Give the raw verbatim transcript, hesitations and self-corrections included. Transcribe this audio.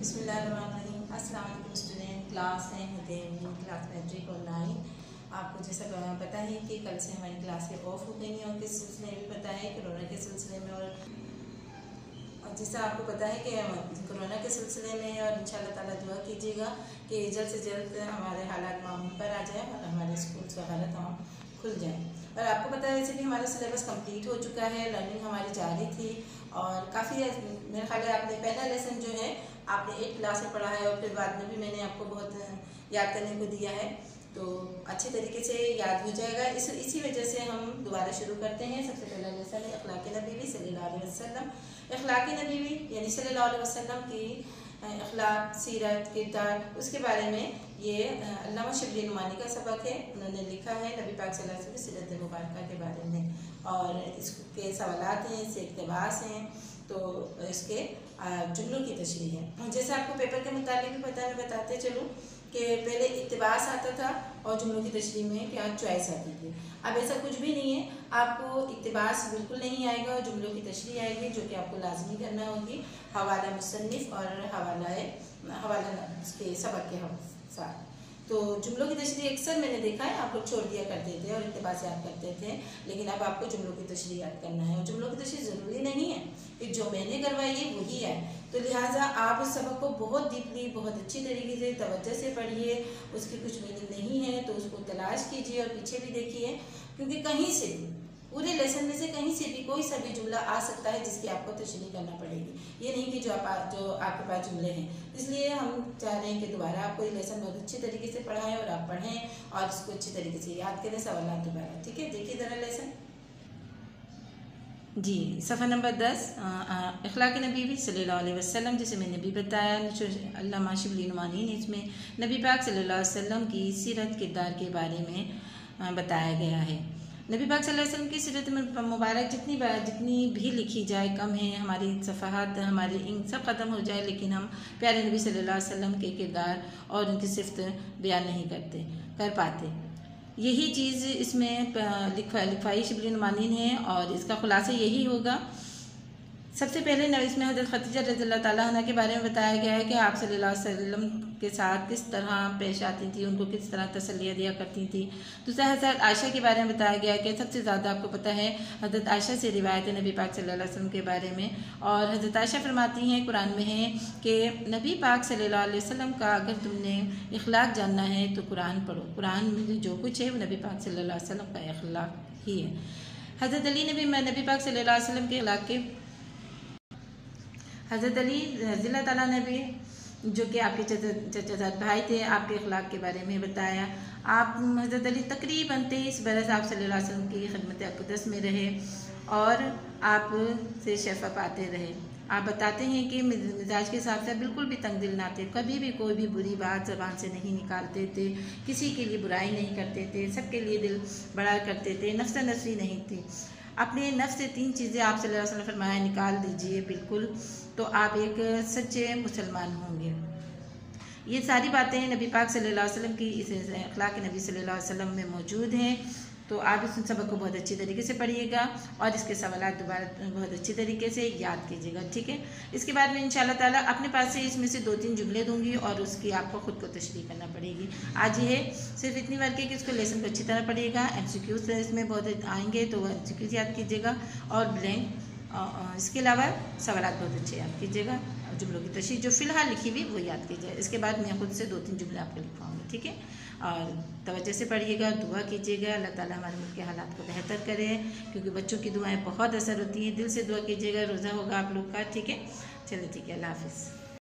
بسم اللہ الرحمن الرحیم۔ السلام علیکم اسٹوڈنٹ، کلاس ہے ہدیم کلاس میٹرک آن لائن۔ آپ کو جیسا پتہ ہے کہ کل سے ہماری کلاسیں آف ہو گئی ہیں اور کس سلسلے میں بھی پتہ ہے کرونا کے سلسلے میں، اور جیسا آپ کو پتہ ہے کہ کرونا کے سلسلے میں، اور ان شاء اللہ تعالیٰ دعا کیجیے گا کہ جلد سے جلد ہمارے حالات معمول پر آ جائیں اور ہمارے اسکولس وغیرہ تمام کھل جائیں۔ اور آپ کو پتہ ہے ویسے بھی ہمارا سلیبس کمپلیٹ ہو چکا ہے، لرننگ ہماری جاری تھی اور کافی میرے خیال ہے آپ نے پہلا لیسن جو ہے آپ نے ایٹ کلاس میں پڑھا ہے اور پھر بعد میں بھی میں نے آپ کو بہت یاد کرنے کو دیا ہے، تو اچھے طریقے سے یاد ہو جائے گا۔ اس اسی وجہ سے ہم دوبارہ شروع کرتے ہیں۔ سب سے پہلا لیسن ہے اخلاق نبوی صلی اللہ علیہ وسلم۔ اخلاق نبوی یعنی صلی اللہ علیہ وسلم کی اخلاق، سیرت، کردار، اس کے بارے میں یہ علامہ شبلی نعمانی کا سبق ہے۔ انہوں نے لکھا ہے نبی پاک صلی اللہ علیہ وسلم کی سیرت مبارکہ کے بارے میں، اور اس کے سوالات ہیں، اس سے اقتباس ہیں، تو اس کے جملوں کی تشریح ہے۔ جیسے آپ کو پیپر کے مطابق بھی پتہ میں بتاتے چلوں کہ پہلے اقتباس آتا تھا اور جملوں کی تشریح میں کیا چوائس آتی تھی۔ اب ایسا کچھ بھی نہیں ہے، آپ کو اقتباس بالکل نہیں آئے گا اور جملوں کی تشریح آئے گی، جو کہ آپ کو لازمی کرنا ہوگی حوالہ مصنف اور حوالہ حوالہ اس کے سبق کے ساتھ۔ تو جملوں کی تشریح اکثر میں نے دیکھا ہے آپ لوگ چھوڑ دیا کرتے تھے اور اقتباس یاد کرتے تھے، لیکن اب آپ کو جملوں کی تشریح یاد کرنا ہے، اور جملوں کی تشریح ضروری نہیں ہے کہ جو میں نے کروائی ہے وہی ہے، تو لہٰذا آپ اس سبق کو بہت ڈیپلی، بہت اچھی طریقے سے توجہ سے پڑھیے۔ اس کی کچھ میننگ نہیں ہے تو اس کو تلاش کیجیے اور پیچھے بھی دیکھیے، کیونکہ کہیں سے بھی پورے لیسن میں سے کہیں سے بھی کوئی سا بھی جملہ آ سکتا ہے جس کی آپ کو تشریح کرنا پڑے گی، یہ نہیں کہ جو آپ جو آپ کے پاس جملے ہیں۔ اس لیے ہم چاہ رہے ہیں کہ دوبارہ آپ کو یہ لیسن بہت اچھے طریقے سے پڑھائیں اور آپ پڑھیں اور اس کو اچھے طریقے سے یاد کریں سوالات دوبارہ، ٹھیک ہے؟ دیکھیے ذرا لیسن جی، صفحہ نمبر دس، اخلاق نبی صلی اللہ علیہ وسلم، جسے میں نے بھی بتایا، علامہ شبلی نعمانی نے اس میں نبی پاک صلی اللہ علیہ وسلم کی سیرت کردار کے بارے میں بتایا گیا ہے۔ نبی پاک صلی اللہ علیہ وسلم کی سیرت مبارک جتنی بار جتنی بھی لکھی جائے کم ہے، ہماری صفحات ہمارے انک سب ختم ہو جائے، لیکن ہم پیارے نبی صلی اللہ علیہ وسلم کے کردار اور ان کی صفت بیان نہیں کرتے کر پاتے۔ یہی چیز اس میں لکھوائی شبلی نعمانی نے، اور اس کا خلاصہ یہی ہوگا۔ سب سے پہلے اس میں حضرت خدیجہ رضی اللہ تعالیٰ عنہ کے بارے میں بتایا گیا ہے کہ آپ صلی اللہ علیہ وسلم کے ساتھ کس طرح پیش آتی تھی، ان کو کس طرح تسلیہ دیا کرتی تھی۔ دوسرا حضرت عائشہ کے بارے میں بتایا گیا کہ سب سے زیادہ آپ کو پتہ ہے حضرت عائشہ سے روایت ہے نبی پاک صلی اللہ علیہ وسلم کے بارے میں، اور حضرت عائشہ فرماتی ہیں قرآن میں ہے کہ نبی پاک صلی اللہ علیہ وسلم کا اگر تم نے اخلاق جاننا ہے تو قرآن پڑھو، قرآن میں جو کچھ ہے وہ نبی پاک صلی اللہ علیہ وسلم کا اخلاق ہی ہے۔ حضرت علی نے بھی نبی پاک صلی اللہ علیہ وسلم کے اخلاق کے حضرت علی رضی اللہ تعالیٰ نے بھی، جو کہ آپ کے چچا زاد بھائی تھے، آپ کے اخلاق کے بارے میں بتایا۔ آپ حضرت علی تقریباً تیئیس برس آپ صلی اللہ علیہ وسلم کی خدمت اقدس میں رہے اور آپ سے شفا پاتے رہے۔ آپ بتاتے ہیں کہ مزاج کے حساب سے بالکل بھی تنگ دل نہ تھے، کبھی بھی کوئی بھی بری بات زبان سے نہیں نکالتے تھے، کسی کے لیے برائی نہیں کرتے تھے، سب کے لیے دل بڑا کرتے تھے، نفس نفسی نہیں تھی۔ اپنے نفس سے تین چیزیں آپ صلی اللہ علیہ وسلم فرمایا نکال دیجئے بالکل، تو آپ ایک سچے مسلمان ہوں گے۔ یہ ساری باتیں نبی پاک صلی اللہ علیہ وسلم کی اس اخلاق نبی صلی اللہ علیہ وسلم میں موجود ہیں، تو آپ اس سبق کو بہت اچھی طریقے سے پڑھیے گا اور اس کے سوالات دوبارہ بہت اچھی طریقے سے یاد کیجیے گا، ٹھیک ہے؟ اس کے بعد میں انشاءاللہ تعالیٰ اپنے پاس سے اس میں سے دو تین جملے دوں گی اور اس کی آپ کو خود کو تشریح کرنا پڑے گی۔ آج یہ ہے صرف اتنی ورک ہے کہ اس کو لیسن کو اچھی طرح پڑھیے گا، ایم سی کیوز اس میں بہت آئیں گے تو وہ ایم سی کیوز یاد کیجیے گا، اور بلینک اس کے علاوہ سوالات بہت اچھے یاد کیجیے گا، اور جملوں کی تشریح جو فی الحال لکھی ہوئی وہ یاد کیجیے۔ اس کے بعد میں خود سے دو تین جملے آپ کو لکھواؤں گی، ٹھیک ہے؟ اور توجہ سے پڑھیے گا، دعا کیجیے گا، اللہ تعالیٰ ہمارے ملک کے حالات کو بہتر کرے، کیونکہ بچوں کی دعائیں بہت اثر ہوتی ہیں۔ دل سے دعا کیجیے گا، روزہ ہوگا آپ لوگ کا، ٹھیک ہے؟ چلیں ٹھیک ہے، اللہ حافظ۔